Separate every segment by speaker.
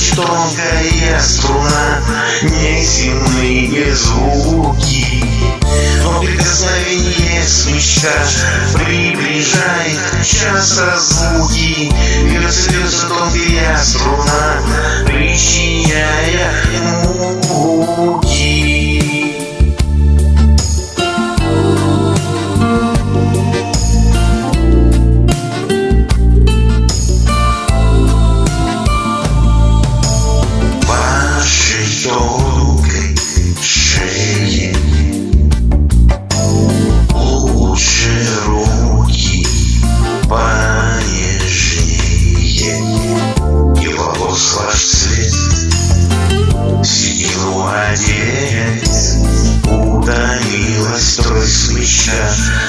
Speaker 1: плачет тонкая струна, неземные звуки. Но прикосновение смычка приближает час разлуки. Бьется, бьется тонкая струна, причиняя муки. Тонкой шее лучше руки понежнее, и волос ваш цвет седину одеть. Утомилась трой смычка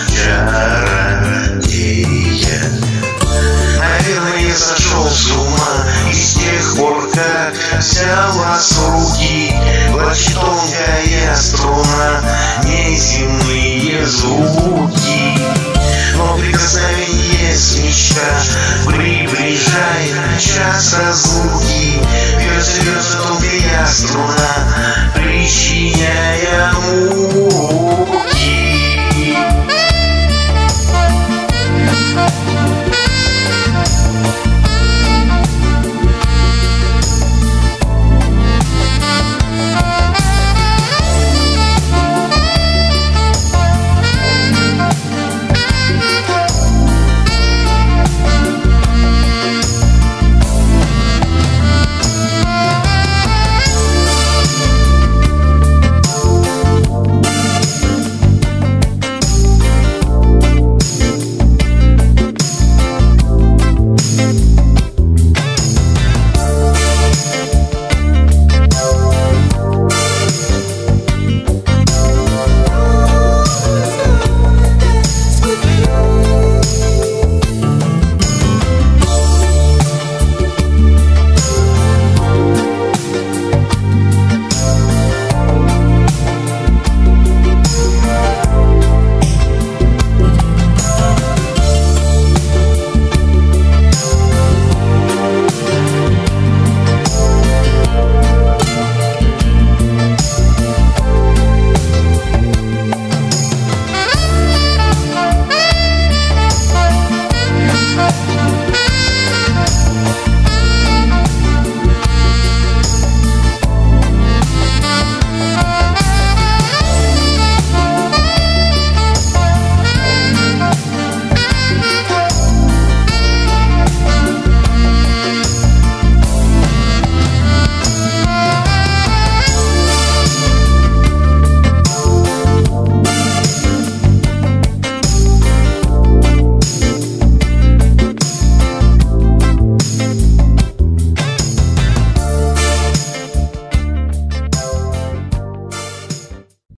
Speaker 1: чародея. Наверное, я сошел с ума, и с тех пор, как взял вас в руки, плачет тонкая струна, неземные звуки. Но прикосновение смычка приближает час разлуки. Бьется, бьется тонкая струна,